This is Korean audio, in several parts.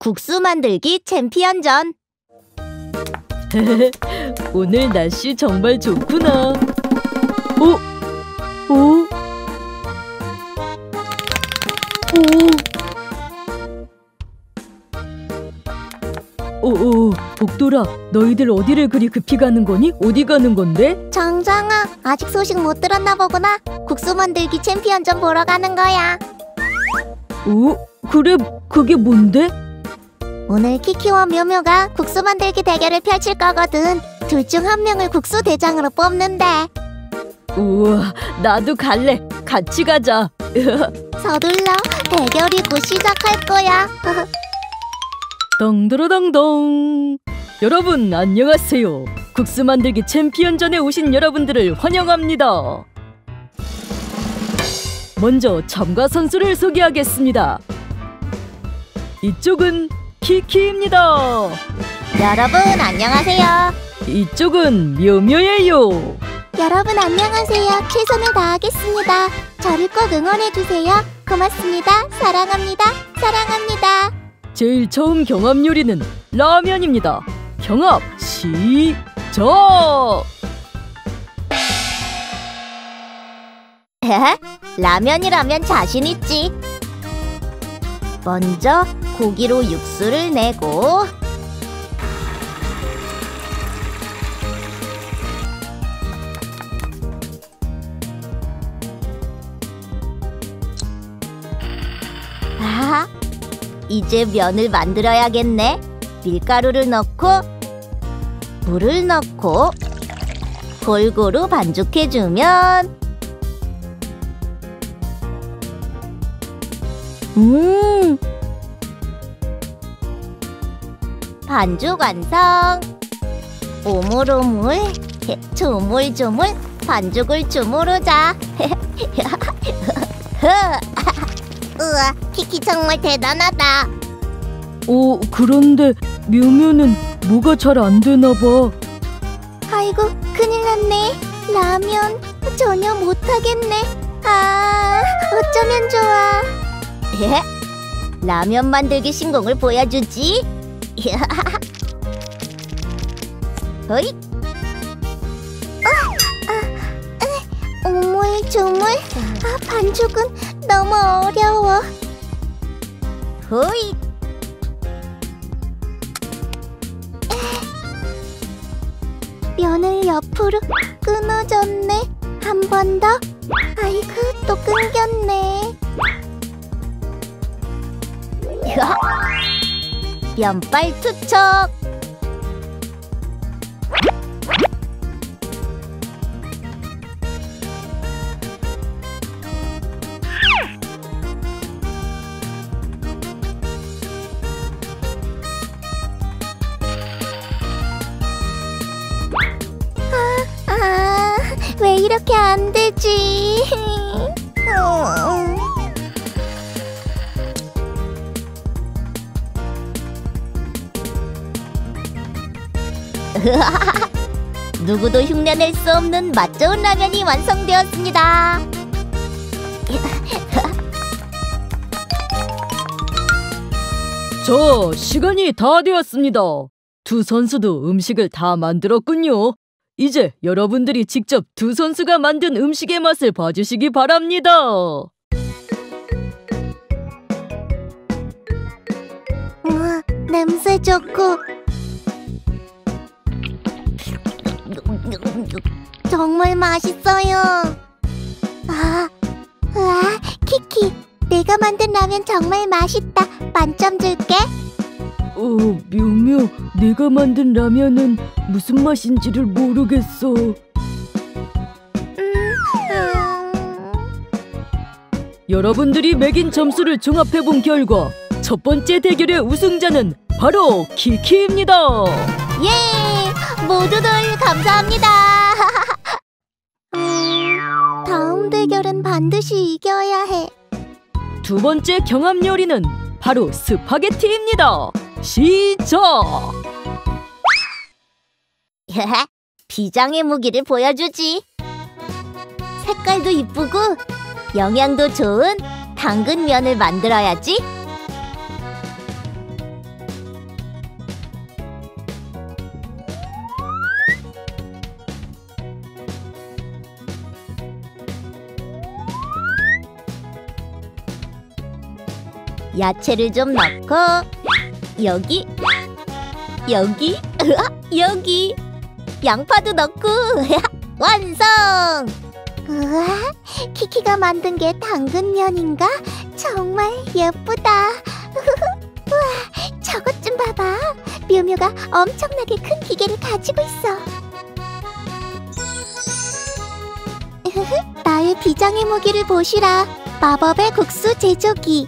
국수 만들기 챔피언전. 오늘 날씨 정말 좋구나. 오! 오! 오! 복돌아, 너희들 어디를 그리 급히 가는 거니? 어디 가는 건데? 정정아, 아직 소식 못 들었나 보구나. 국수 만들기 챔피언전 보러 가는 거야. 오? 그래, 그게 뭔데? 오늘 키키와 묘묘가 국수 만들기 대결을 펼칠 거거든. 둘 중 한 명을 국수 대장으로 뽑는데. 우와, 나도 갈래. 같이 가자. 서둘러, 대결이 곧 시작할 거야. 덩드러덩덩. 여러분 안녕하세요. 국수 만들기 챔피언전에 오신 여러분들을 환영합니다. 먼저 참가 선수를 소개하겠습니다. 이쪽은 키키입니다. 여러분 안녕하세요. 이쪽은 묘묘예요. 여러분 안녕하세요. 최선을 다하겠습니다. 저를 꼭 응원해주세요. 고맙습니다. 사랑합니다. 사랑합니다. 제일 처음 경합 요리는 라면입니다. 경합 시작! 라면이라면 자신 있지. 먼저 고기로 육수를 내고 이제 면을 만들어야겠네. 밀가루를 넣고 물을 넣고 골고루 반죽해주면 반죽 완성. 오물오물 조물조물 반죽을 주무르자. 우와, 키키 정말 대단하다. 오, 그런데 묘묘는 뭐가 잘 안 되나 봐. 아이고, 큰일 났네. 라면 전혀 못하겠네. 어쩌면 좋아. 라면 만들기 신공을 보여주지. 어이. 오물조물. 반죽은 너무 어려워. 호이. 면을 옆으로 끊어졌네. 한 번 더. 아이고, 또 끊겼네. 면발 투척. 왜 이렇게 안 되지? 누구도 흉내낼 수 없는 맛 좋은 라면이 완성되었습니다. 자, 시간이 다 되었습니다. 두 선수도 음식을 다 만들었군요. 이제 여러분들이 직접 두 선수가 만든 음식의 맛을 봐주시기 바랍니다. 우와, 냄새 좋고 정말 맛있어요. 우와, 키키, 내가 만든 라면 정말 맛있다. 만점 줄게. 묘묘, 내가 만든 라면은 무슨 맛인지를 모르겠어. 여러분들이 매긴 점수를 종합해본 결과 첫 번째 대결의 우승자는 바로 키키입니다. 예! 모두들 감사합니다. 다음 대결은 반드시 이겨야 해. 두 번째 경합 요리는 바로 스파게티입니다. 시작! 비장의 무기를 보여주지. 색깔도 이쁘고 영양도 좋은 당근 면을 만들어야지. 야채를 좀 넣고 여기 여기 양파도 넣고 완성! 우와, 키키가 만든 게 당근면인가? 정말 예쁘다. 우와, 저것 좀 봐봐. 묘묘가 엄청나게 큰 기계를 가지고 있어. 나의 비장의 무기를 보시라. 마법의 국수 제조기.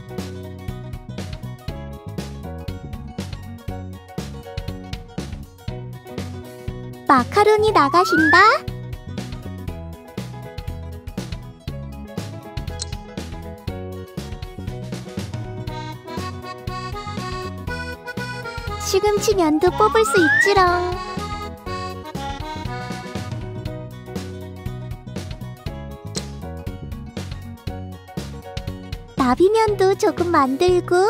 마카로니 나가신다. 시금치 면도 뽑을 수 있지롱. 나비면도 조금 만들고.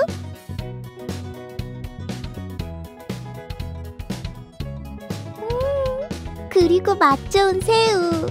그리고 맛 좋은 새우.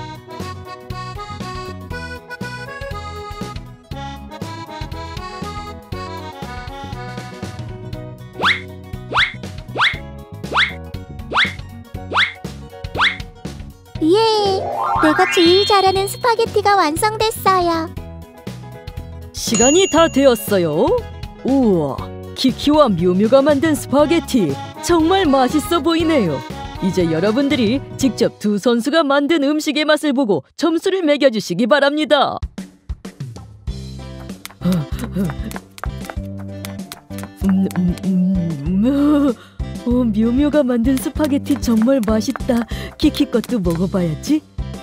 예! 내가 제일 잘하는 스파게티가 완성됐어요. 시간이 다 되었어요. 우와, 키키와 묘묘가 만든 스파게티 정말 맛있어 보이네요. 이제 여러분들이 직접 두 선수가 만든 음식의 맛을 보고 점수를 매겨주시기 바랍니다. 묘묘가 만든 스파게티 정말 맛있다. 키키 것도 먹어봐야지.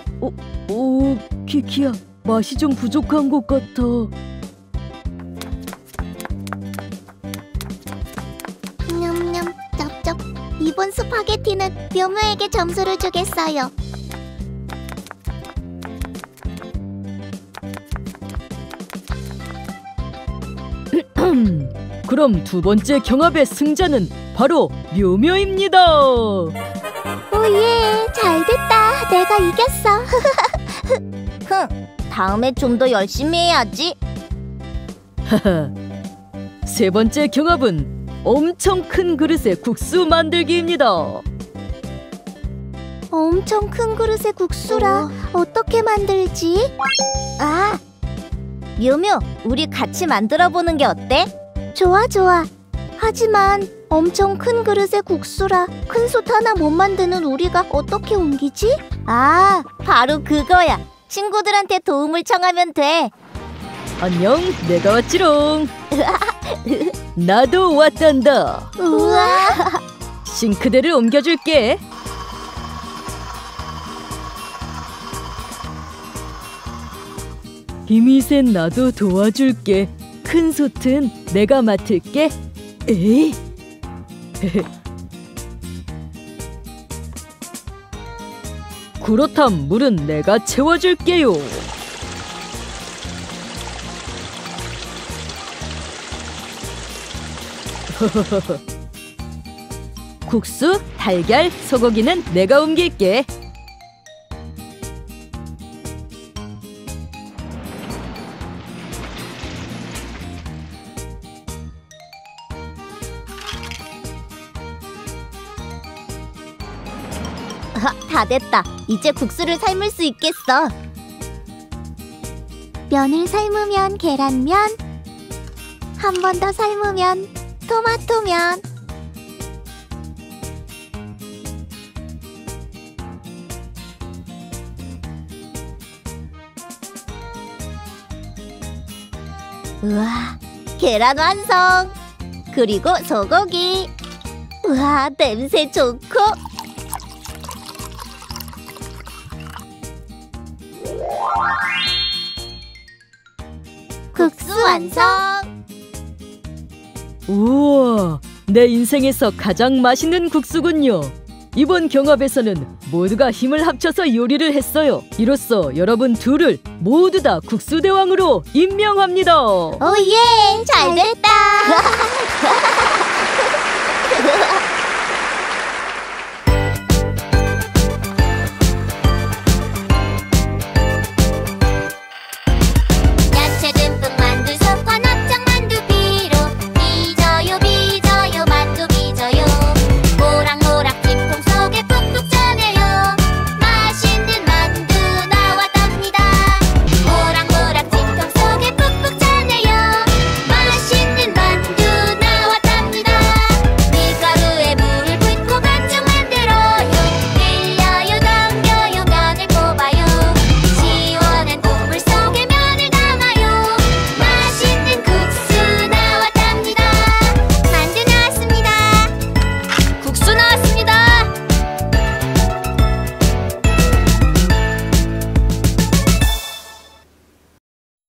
키키야, 맛이 좀 부족한 것 같아. 냠냠, 쩝쩝. 이번 스파게티는 묘묘에게 점수를 주겠어요. 그럼 두 번째 경합의 승자는 바로 묘묘입니다. 오예, 잘됐다. 내가 이겼어. 다음에 좀 더 열심히 해야지. 세 번째 경합은 엄청 큰 그릇에 국수 만들기입니다. 엄청 큰 그릇에 국수라. 어떻게 만들지? 아, 묘묘, 우리 같이 만들어보는 게 어때? 좋아, 좋아. 하지만 엄청 큰 그릇에 국수라 큰 솥 하나 못 만드는 우리가 어떻게 옮기지? 아, 바로 그거야. 친구들한테 도움을 청하면 돼. 안녕, 내가 왔지롱. 나도 왔단다. 우와. 싱크대를 옮겨줄게. 힘이 센 나도 도와줄게. 큰 솥은 내가 맡을게. 에이. 그렇담 물은 내가 채워줄게요. 국수, 달걀, 소고기는 내가 옮길게. 다 됐다. 이제 국수를 삶을 수 있겠어. 면을 삶으면 계란면, 한 번 더 삶으면 토마토면. 우와, 계란 완성! 그리고 소고기. 우와, 냄새 좋고. 국수 완성! 우와, 내 인생에서 가장 맛있는 국수군요. 이번 경합에서는 모두가 힘을 합쳐서 요리를 했어요. 이로써 여러분 둘을 모두 다 국수대왕으로 임명합니다. 오예, 잘됐다. 야채 듬뿍 만두 섞어 납작 만두피.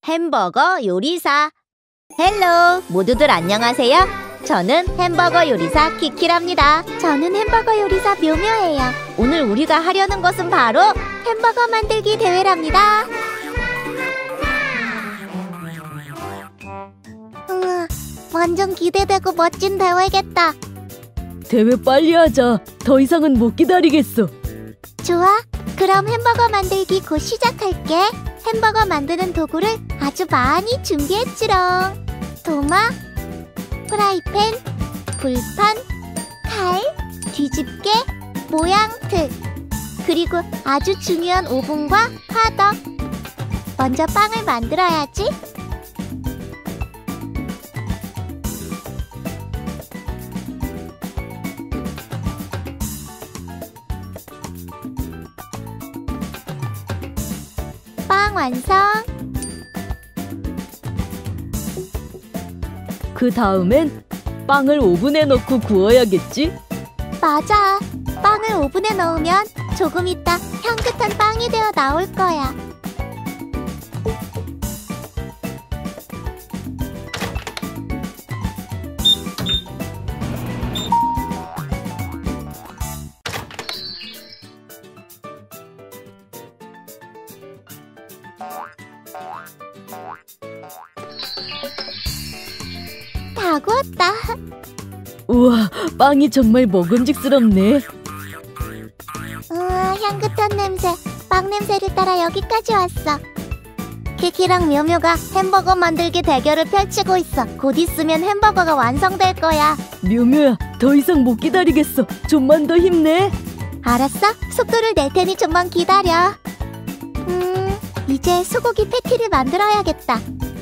햄버거 요리사. 헬로, 모두들 안녕하세요. 저는 햄버거 요리사 키키랍니다. 저는 햄버거 요리사 묘묘예요. 오늘 우리가 하려는 것은 바로 햄버거 만들기 대회랍니다. 완전 기대되고 멋진 대회겠다. 대회 빨리 하자. 더 이상은 못 기다리겠어. 좋아, 그럼 햄버거 만들기 곧 시작할게. 햄버거 만드는 도구를 아주 많이 준비했지롱. 도마, 프라이팬, 불판, 칼, 뒤집개, 모양틀, 그리고 아주 중요한 오븐과 화덕. 먼저 빵을 만들어야지. 빵 완성. 그 다음엔 빵을 오븐에 넣고 구워야겠지? 맞아. 빵을 오븐에 넣으면 조금 있다 향긋한 빵이 되어 나올 거야. 다 구웠다. 우와, 빵이 정말 먹음직스럽네. 우와, 향긋한 냄새. 빵 냄새를 따라 여기까지 왔어. 키키랑 묘묘가 햄버거 만들기 대결을 펼치고 있어. 곧 있으면 햄버거가 완성될 거야. 묘묘야, 더 이상 못 기다리겠어. 좀만 더 힘내. 알았어? 속도를 낼 테니 좀만 기다려. 이제 소고기 패티를 만들어야겠다.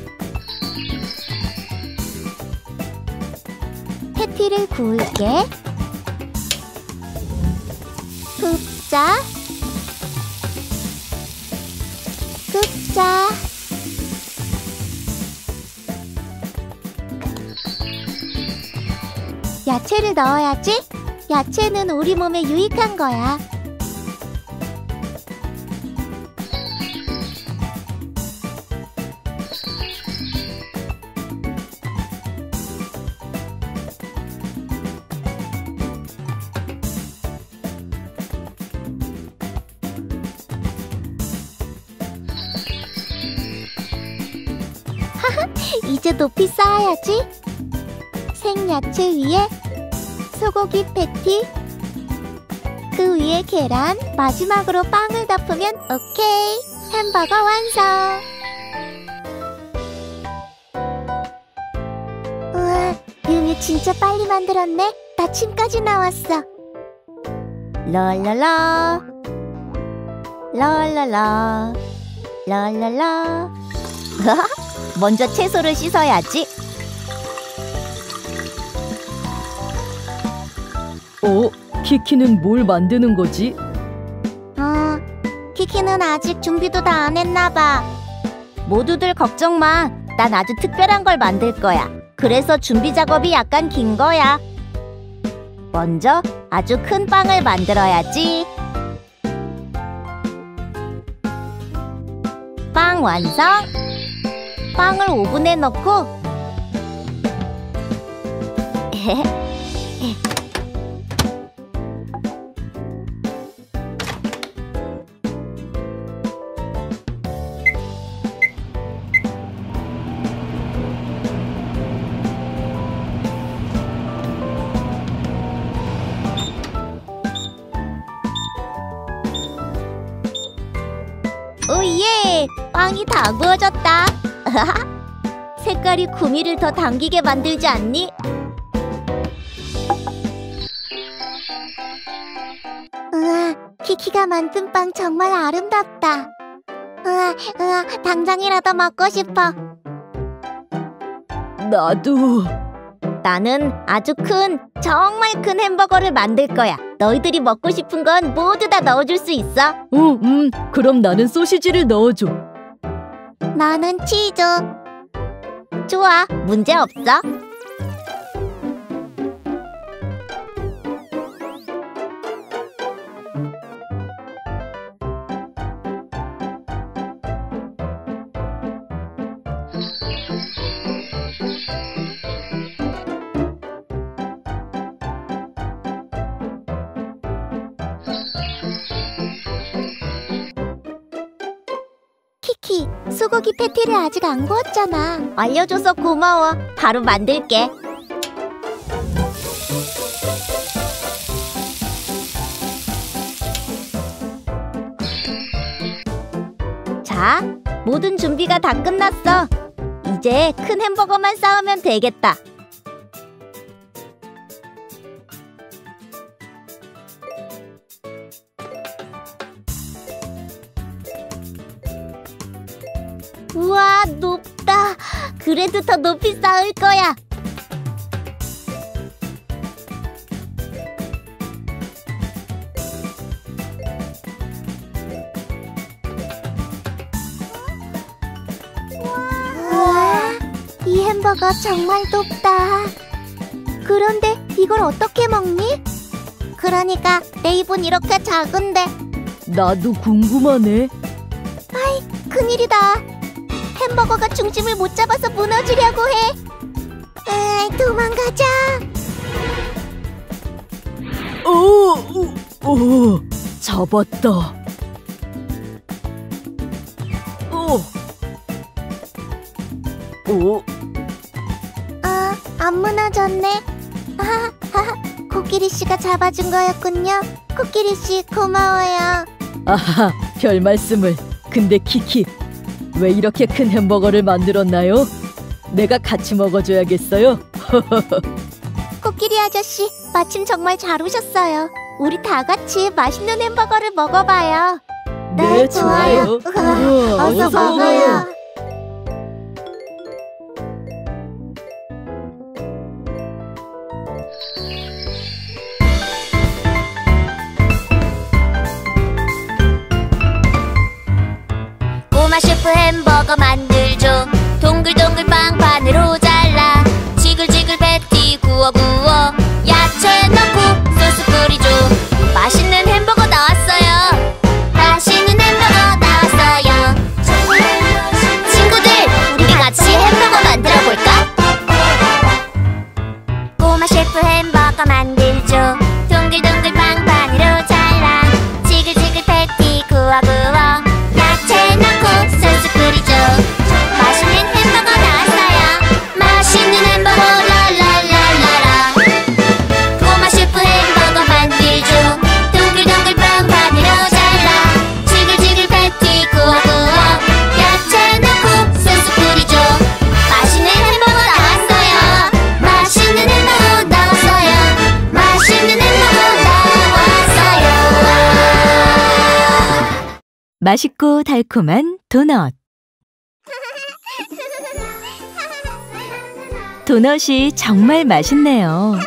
패티를 구울게. 굽자. 굽자. 야채를 넣어야지. 야채는 우리 몸에 유익한 거야. 이제 높이 쌓아야지. 생야채 위에 소고기 패티, 그 위에 계란, 마지막으로 빵을 덮으면 오케이! 햄버거 완성! 우와, 묘묘 진짜 빨리 만들었네. 나 침까지 나왔어. 랄랄라 랄랄라 랄랄라. 먼저 채소를 씻어야지. 키키는 뭘 만드는 거지? 키키는 아직 준비도 다 안 했나 봐. 모두들 걱정 마. 난 아주 특별한 걸 만들 거야. 그래서 준비 작업이 약간 긴 거야. 먼저 아주 큰 빵을 만들어야지. 빵 완성. 빵을 오븐에 넣고 오예! 빵이 다 구워졌다. 색깔이 구미를 더 당기게 만들지 않니? 우와, 키키가 만든 빵 정말 아름답다. 우와, 당장이라도 먹고 싶어. 나도. 나는 아주 정말 큰 햄버거를 만들 거야. 너희들이 먹고 싶은 건 모두 다 넣어줄 수 있어. 그럼 나는 소시지를 넣어줘. 나는 치즈. 좋아, 문제 없어. 토끼, 소고기 패티를 아직 안 구웠잖아. 알려줘서 고마워. 바로 만들게. 자, 모든 준비가 다 끝났어. 이제 큰 햄버거만 싸우면 되겠다. 우와, 높다. 그래도 더 높이 쌓을 거야. 우와, 이 햄버거 정말 높다. 그런데 이걸 어떻게 먹니? 그러니까 내 입은 이렇게 작은데. 나도 궁금하네. 큰일이다. 햄버거가 중심을 못 잡아서 무너지려고 해. 도망가자. 잡았다. 안 무너졌네. 코끼리 씨가 잡아준 거였군요. 코끼리 씨 고마워요. 아하, 별 말씀을. 근데 키키, 왜 이렇게 큰 햄버거를 만들었나요? 내가 같이 먹어줘야겠어요. 코끼리 아저씨, 마침 정말 잘 오셨어요. 우리 다 같이 맛있는 햄버거를 먹어봐요. 네, 좋아요. 우와, 어서 먹어요. 꼬마 셰프 햄버거 만들죠. 동글동글 빵판으로 잘라 지글지글 패티 구워 야채 넣고 소스 뿌리죠. 맛있는 햄버거 나왔어요. 맛있는 햄버거 나왔어요. 친구들, 우리 같이 햄버거 만들어 볼까? 꼬마 셰프 햄버거 만들죠. 동글동글 빵판으로 잘라 지글지글 패티 구워 야채 넣고 소스 뿌리죠. 맛있는 햄버거 나왔어요. 맛있는 햄버거 랄랄랄랄라. 꼬마 셰프 햄버거 만들죠. 동글동글 빵판으로 잘라 지글지글 패티 구워 야채 넣고 소스 뿌리죠. 맛있는 햄버거 나왔어요. 맛있는 햄버거 나왔어요. 맛있는 햄버거 나왔어요. 맛있고 달콤한 도넛. 도넛이 정말 맛있네요.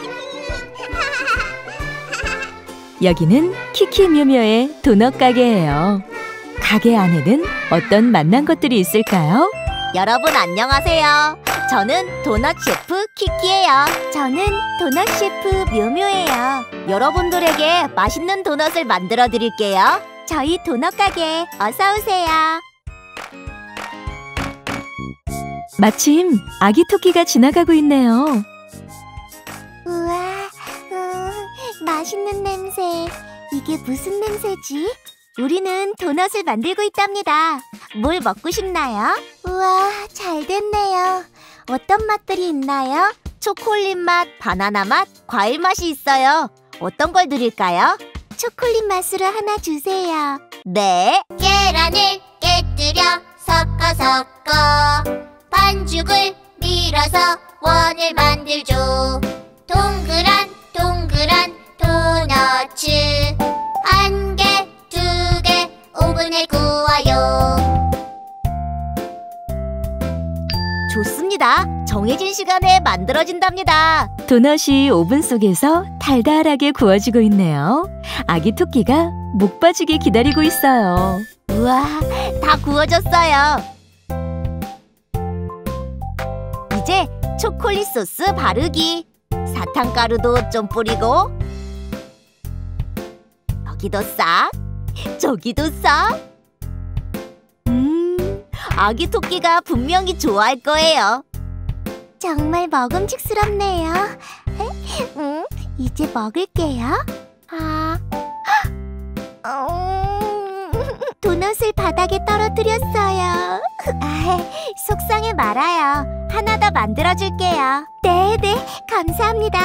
여기는 키키묘묘의 도넛 가게예요. 가게 안에는 어떤 맛난 것들이 있을까요? 여러분 안녕하세요. 저는 도넛 셰프 키키예요. 저는 도넛 셰프 묘묘예요. 여러분들에게 맛있는 도넛을 만들어 드릴게요. 저희 도넛 가게에 어서 오세요. 마침 아기 토끼가 지나가고 있네요. 우와, 맛있는 냄새. 이게 무슨 냄새지? 우리는 도넛을 만들고 있답니다. 뭘 먹고 싶나요? 우와, 잘 됐네요. 어떤 맛들이 있나요? 초콜릿 맛, 바나나 맛, 과일 맛이 있어요. 어떤 걸 드릴까요? 초콜릿 맛으로 하나 주세요. 네. 계란을 깨뜨려 섞어 반죽을 밀어서 원을 만들죠. 동그란 도너츠 한 개, 두 개 오븐에 구워요. 좋습니다. 정해진 시간에 만들어진답니다. 도넛이 오븐 속에서 달달하게 구워지고 있네요. 아기 토끼가 목 빠지게 기다리고 있어요. 우와, 다 구워졌어요. 이제 초콜릿 소스 바르기. 사탕가루도 좀 뿌리고, 여기도 싹, 저기도 싹. 아기 토끼가 분명히 좋아할 거예요. 정말 먹음직스럽네요. 이제 먹을게요. 도넛 도넛을 바닥에 떨어뜨렸어요. 속상해 말아요. 하나 더 만들어줄게요. 네네, 감사합니다.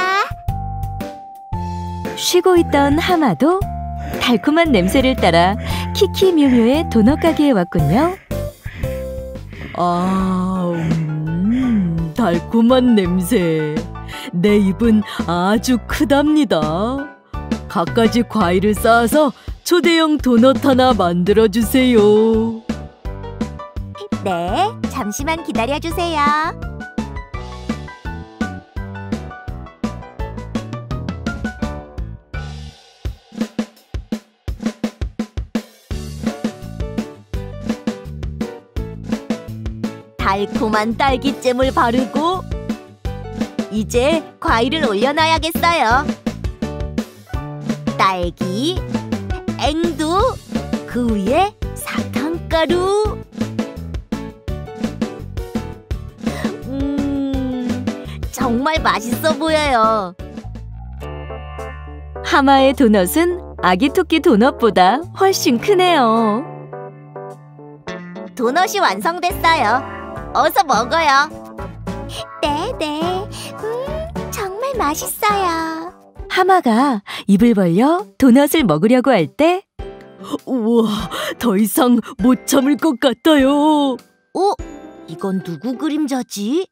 쉬고 있던 하마도 달콤한 냄새를 따라 키키 뮤뮤의 도넛 가게에 왔군요. 달콤한 냄새. 내 입은 아주 크답니다. 갖가지 과일을 쌓아서 초대형 도넛 하나 만들어주세요. 네, 잠시만 기다려주세요. 달콤한 딸기잼을 바르고 이제 과일을 올려놔야겠어요. 딸기, 앵두, 그 위에 사탕가루. 정말 맛있어 보여요. 하마의 도넛은 아기 토끼 도넛보다 훨씬 크네요. 도넛이 완성됐어요. 어서 먹어요. 네네. 정말 맛있어요. 하마가 입을 벌려 도넛을 먹으려고 할 때, 우와, 더 이상 못 참을 것 같아요. 이건 누구 그림자지?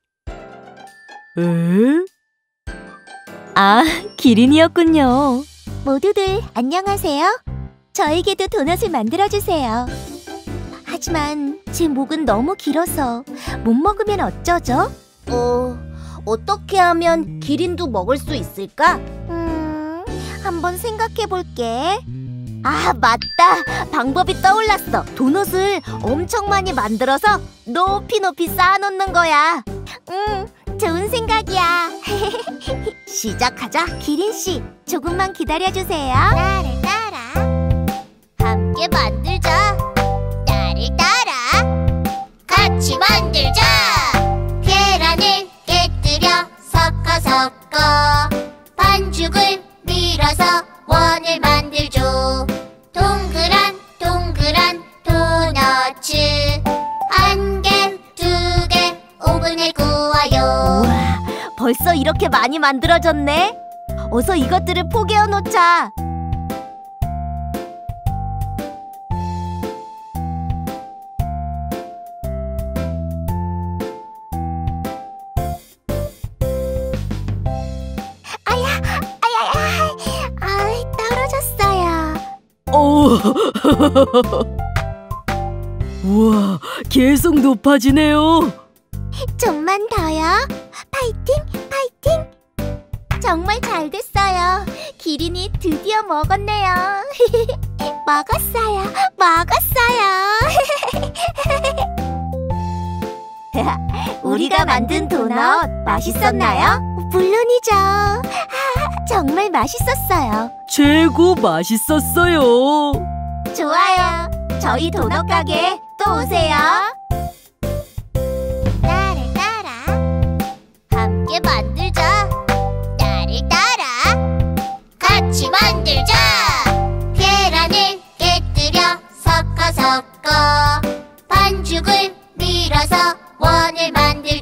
에? 아, 기린이었군요. 모두들 안녕하세요. 저에게도 도넛을 만들어주세요. 하지만 제 목은 너무 길어서 못 먹으면 어쩌죠? 어떻게 하면 기린도 먹을 수 있을까? 한번 생각해 볼게. 아, 맞다! 방법이 떠올랐어. 도넛을 엄청 많이 만들어서 높이 높이 쌓아놓는 거야. 좋은 생각이야. 시작하자. 기린씨, 조금만 기다려주세요. 나를 따라 함께 만들자. 나를 따라 같이 만들자. 계란을 깨뜨려 섞어 반죽을 밀어서 원을 만들죠. 동그란 도너츠 한 개, 두 개 오븐에 구워요. 우와, 벌써 이렇게 많이 만들어졌네. 어서 이것들을 포개어 놓자. 떨어졌어요. 우와, 계속 높아지네요. 좀만 더요. 파이팅! 정말 잘 됐어요. 기린이 드디어 먹었네요. 먹었어요. 우리가 만든 도넛 맛있었나요? 물론이죠. 정말 맛있었어요. 최고 맛있었어요. 좋아요. 저희 도넛 가게에 또 오세요. 나를 따라 함께 만들자. 나를 따라 같이 만들자. 계란을 깨뜨려 섞어 반죽을 밀어서 원을 만들자.